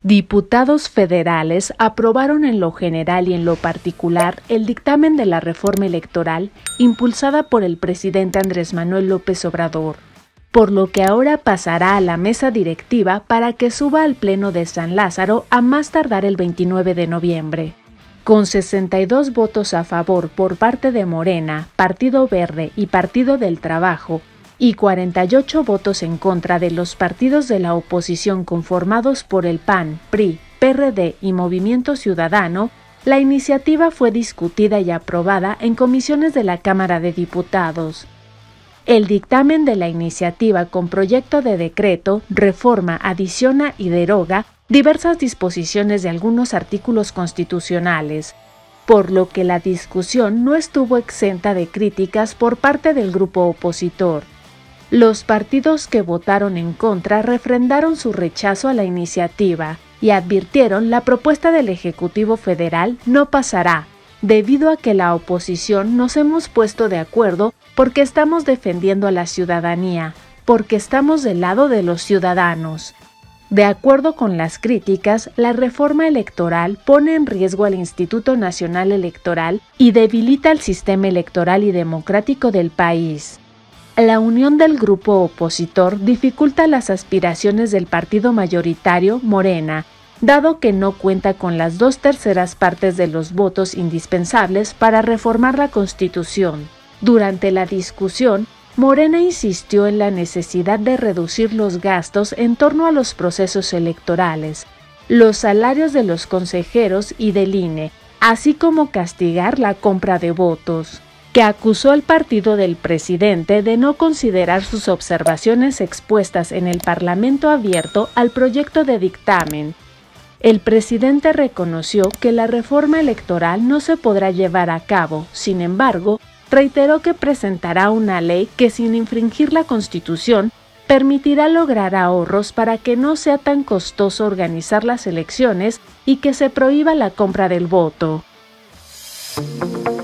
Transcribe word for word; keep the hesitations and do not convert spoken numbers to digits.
Diputados federales aprobaron en lo general y en lo particular el dictamen de la reforma electoral impulsada por el presidente Andrés Manuel López Obrador, por lo que ahora pasará a la mesa directiva para que suba al Pleno de San Lázaro a más tardar el veintinueve de noviembre. Con sesenta y dos votos a favor por parte de Morena, Partido Verde y Partido del Trabajo, y cuarenta y ocho votos en contra de los partidos de la oposición conformados por el P A N, P R I, P R D y Movimiento Ciudadano, la iniciativa fue discutida y aprobada en comisiones de la Cámara de Diputados. El dictamen de la iniciativa con proyecto de decreto reforma, adiciona y deroga diversas disposiciones de algunos artículos constitucionales, por lo que la discusión no estuvo exenta de críticas por parte del grupo opositor. Los partidos que votaron en contra refrendaron su rechazo a la iniciativa y advirtieron la propuesta del Ejecutivo Federal no pasará, debido a que la oposición nos hemos puesto de acuerdo porque estamos defendiendo a la ciudadanía, porque estamos del lado de los ciudadanos. De acuerdo con las críticas, la reforma electoral pone en riesgo al Instituto Nacional Electoral y debilita el sistema electoral y democrático del país. La unión del grupo opositor dificulta las aspiraciones del partido mayoritario, Morena, dado que no cuenta con las dos terceras partes de los votos indispensables para reformar la Constitución. Durante la discusión, Morena insistió en la necesidad de reducir los gastos en torno a los procesos electorales, los salarios de los consejeros y del I N E, así como castigar la compra de votos, que acusó al partido del presidente de no considerar sus observaciones expuestas en el Parlamento abierto al proyecto de dictamen. El presidente reconoció que la reforma electoral no se podrá llevar a cabo, sin embargo, reiteró que presentará una ley que, sin infringir la Constitución, permitirá lograr ahorros para que no sea tan costoso organizar las elecciones y que se prohíba la compra del voto.